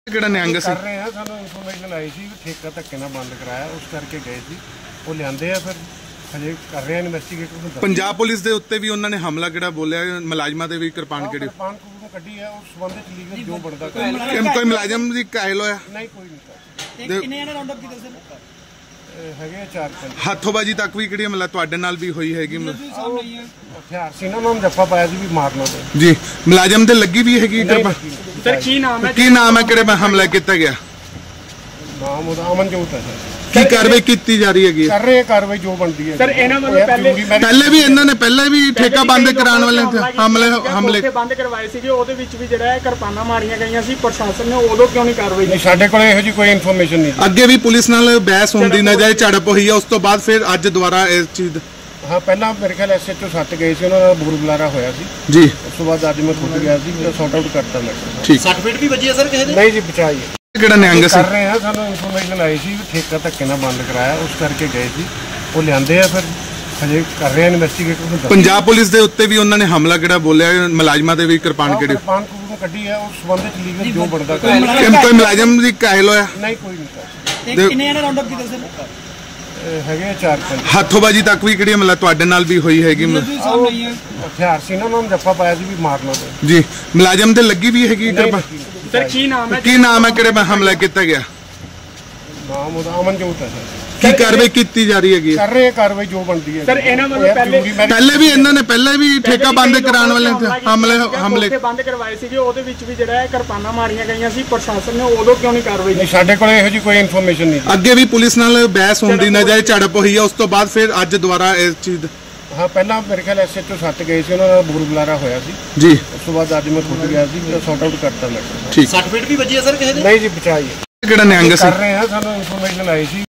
ਕਿਹੜਾ ਨਿਹੰਗ ਸੀ ਕਰ ਰਹੇ ਆ। ਸਾਨੂੰ ਇਨਫੋਰਮੇਸ਼ਨ ਆਈ ਸੀ ਠੇਕਾ ਧੱਕੇ ਨਾਲ ਬੰਦ ਕਰਾਇਆ, ਉਸ ਕਰਕੇ ਗਏ ਸੀ। ਉਹ ਲਿਆਂਦੇ ਆ, ਫਿਰ ਹਜੇ ਕਰ ਰਹੇ ਆ ਇਨਵੈਸਟੀਗੇਟਰ। ਪੰਜਾਬ ਪੁਲਿਸ ਦੇ ਉੱਤੇ ਵੀ ਉਹਨਾਂ ਨੇ ਹਮਲਾ ਕਿਹੜਾ ਬੋਲਿਆ, ਮੁਲਾਜ਼ਮਾਂ ਦੇ ਵੀ ਕਿਰਪਾਨ ਕਿਹੜੀ ਕੱਢੀ ਆ। ਉਸ ਸੰਬੰਧ ਚ ਲੀਗਲ ਜੋ ਬਣਦਾ ਕੋਈ ਮੁਲਾਜ਼ਮ ਦੀ ਕਾਇਲ ਹੋਇਆ ਨਹੀਂ, ਕੋਈ ਨਹੀਂ। ਕਿੰਨੇ ਜਣੇ ਰਾਉਂਡ ਅਪ ਕੀਤੇ ਸਰ? ਹੈਗੇ 4-5 ਹੱਥੋਂਬਾਜੀ ਤੱਕ ਵੀ ਕਿਹੜੀ ਮਤਲਬ ਤੁਹਾਡੇ ਨਾਲ ਵੀ ਹੋਈ ਹੈਗੀ? ਹਥਿਆਰ ਸੀ ਨਾ, ਉਹਨਾਂ ਨੂੰ ਜੱਫਾ ਪਾਇਆ ਸੀ ਵੀ ਮਾਰਨਾ ਤੇ ਜੀ ਮੁਲਾਜ਼ਮ ਤੇ ਲੱਗੀ ਵੀ ਹੈਗੀ ਕਿਰਪਾਨ? ਸਰ ਕੀ ਨਾਮ ਹੈ? ਕੀ ਨਾਮ ਹੈ, ਕਿਹੜੇ ਹਮਲਾ ਕੀਤਾ ਗਿਆ? ਨਾਮ ਉਹਦਾ ਅਮਨਜੋਤ ਹੈ ਸਰ। ਕੀ ਕਾਰਵਾਈ ਕੀਤੀ ਜਾ ਰਹੀ ਹੈਗੀ? ਕਰ ਰਹੇ ਕਾਰਵਾਈ ਜੋ ਬਣਦੀ ਹੈ ਸਰ। ਇਹਨਾਂ ਵੱਲੋਂ ਪਹਿਲੇ ਵੀ ਠੇਕਾ ਬੰਦ ਕਰਾਉਣ ਵਾਲੇ ਹਮਲੇ ਬੰਦ ਕਰਵਾਏ ਸੀਗੇ, ਉਹਦੇ ਵਿੱਚ ਵੀ ਜਿਹੜਾ ਹੈ ਕਿਰਪਾਨਾਂ ਮਾਰੀਆਂ ਗਈਆਂ ਸੀ। ਪ੍ਰਸ਼ਾਸਨ ਨੇ ਉਦੋਂ ਕਿਉਂ ਨਹੀਂ ਕਾਰਵਾਈ ਕੀਤੀ? ਸਾਡੇ ਕੋਲ ਇਹੋ ਜਿਹੀ ਕੋਈ ਇਨਫੋਰਮੇਸ਼ਨ ਨਹੀਂ। ਅੱਗੇ ਵੀ ਪੁਲਿਸ ਨਾਲ ਬਹਿਸ ਹੁੰਦੀ ਨਜ਼ਰ ਝੜਪ ਹੋਈ ਹੈ, ਉਸ ਤੋਂ ਬਾਅਦ ਫਿਰ ਅੱਜ ਦੁਬਾਰਾ ਇਸ ਚੀਜ਼ ਹਾਂ, ਪਹਿਲਾਂ ਮੇਰੇ ਖਿਆਲ SHO 7 ਗਏ ਸੀ, ਉਹਨਾਂ ਦਾ ਬੂਰ ਬੁਲਾਰਾ ਹੋਇਆ ਸੀ ਜੀ। ਉਸ ਤੋਂ ਬਾਅਦ ਅੱਜ ਮੈਂ ਖੁਦ ਗਿਆ ਸੀ, ਸੌਟ ਆਊਟ ਕਰਤਾ ਮੈਂ। ਠੀਕ। 60 ਫੀਟ ਵੀ ਵੱਜੀ ਹੈ ਸਰ ਕਿਸੇ ਦੇ? ਨਹੀਂ ਜੀ, ਬਚਾਈ ਕਿਹੜਾ ਨਿਹੰਗ ਸੀ? ਕਰ ਰਹੇ ਆ। ਸਾਨੂੰ ਇਨਫੋਰਮੇਸ਼ਨ ਆਈ ਸੀ ਠੇਕਾ ਧੱਕੇ ਨਾਲ ਬੰਦ ਕਰਾਇਆ, ਉਸ ਕਰਕੇ ਗਏ ਸੀ। ਉਹ ਲਿਆਂਦੇ ਆ, ਫਿਰ ਹਜੇ ਕਰ ਰਹੇ ਆ ਇਨਵੈਸਟੀਗੇਟਰ। ਪੰਜਾਬ ਪੁਲਿਸ ਦੇ ਉੱਤੇ ਵੀ ਉਹਨਾਂ ਨੇ ਹਮਲਾ ਕਿਹੜਾ ਬੋਲਿਆ, ਮੁਲਾਜ਼ਮਾਂ ਦੇ ਵੀ ਕਿਰਪਾਨ ਕਿਹੜੀ ਕੱਢੀ ਆ। ਉਸ ਸੰਬੰਧ ਚ ਲੀਗਲ ਜੋ ਬਣਦਾ ਕੋਈ ਮੁਲਾਜ਼ਮ ਦੀ ਕਾਇਲ ਹੋਇਆ ਨਹੀਂ, ਕੋਈ ਨਹੀਂ। ਕਿੰਨੇ ਜਣੇ ਰਾਉਂਡ ਅਪ ਕੀਤੇ ਸਰ? ਹੈਗੇ 4-5 ਹੱਥੋਂਬਾਜੀ ਤੱਕ ਵੀ ਕਿਹੜੀ ਮਤਲਬ ਤੁਹਾਡੇ ਨਾਲ ਵੀ ਹੋਈ ਹੈਗੀ? ਹਥਿਆਰ ਸੀ ਨਾ, ਉਹਨਾਂ ਨੂੰ ਜੱਫਾ ਪਾਇਆ ਸੀ ਵੀ ਮਾਰਨਾ ਤੇ ਜੀ ਮੁਲਾਜ਼ਮ ਤੇ ਲੱਗੀ ਵੀ ਹੈਗੀ ਕਿਰਪਾਨ? ਸਰ ਕੀ ਨਾਮ ਹੈ? ਕੀ ਨਾਮ ਹੈ, ਕਿਹੜੇ ਹਮਲਾ ਕੀਤਾ ਗਿਆ? ਨਾਮ ਉਹਦਾ ਅਮਨਜੋਤ ਹੈ ਸਰ। ਕੀ ਕਾਰਵਾਈ ਕੀਤੀ ਜਾ ਰਹੀ ਹੈਗੀ? ਕਰ ਰਹੇ ਕਾਰਵਾਈ ਜੋ ਬਣਦੀ ਹੈ ਸਰ। ਇਹਨਾਂ ਵੱਲੋਂ ਪਹਿਲੇ ਵੀ ਠੇਕਾ ਬੰਦ ਕਰਾਉਣ ਵਾਲੇ ਹਮਲੇ ਬੰਦ ਕਰਵਾਏ ਸੀਗੇ, ਉਹਦੇ ਵਿੱਚ ਵੀ ਜਿਹੜਾ ਹੈ ਕਿਰਪਾਨਾਂ ਮਾਰੀਆਂ ਗਈਆਂ ਸੀ। ਪ੍ਰਸ਼ਾਸਨ ਨੇ ਉਦੋਂ ਕਿਉਂ ਨਹੀਂ ਕਾਰਵਾਈ ਕੀਤੀ? ਸਾਡੇ ਕੋਲ ਇਹੋ ਜਿਹੀ ਕੋਈ ਇਨਫੋਰਮੇਸ਼ਨ ਨਹੀਂ। ਅੱਗੇ ਵੀ ਪੁਲਿਸ ਨਾਲ ਬਹਿਸ ਹੁੰਦੀ ਨਜ਼ਰ ਝੜਪ ਹੋਈ ਹੈ, ਉਸ ਤੋਂ ਬਾਅਦ ਫਿਰ ਅੱਜ ਦੁਬਾਰਾ ਇਸ ਚੀਜ਼ ਹਾਂ, ਪਹਿਲਾਂ ਮੇਰੇ ਖਿਆਲ SHO 7 ਗਏ ਸੀ, ਉਹਨਾਂ ਦਾ ਬੂਰ ਬੁਲਾਰਾ ਹੋਇਆ ਸੀ ਜੀ। ਉਸ ਤੋਂ ਬਾਅਦ ਅੱਜ ਮੈਂ ਖੁਦ ਗਿਆ ਸੀ, ਸੌਟ ਆਊਟ ਕਰਤਾ ਮੈਂ। ਠੀਕ। 60 ਫੀਟ ਵੀ ਵੱਜੀ ਹੈ ਸਰ ਕਿਸੇ ਦੇ? ਨਹੀਂ ਜੀ, ਬਚਾਈ ਕਿਹੜਾ ਨਿਹੰਗ ਸੀ? ਕਰ ਰਹੇ ਆ। ਸਾਨੂੰ ਇਨਫੋਰਮੇਸ਼ਨ ਆਈ ਸੀ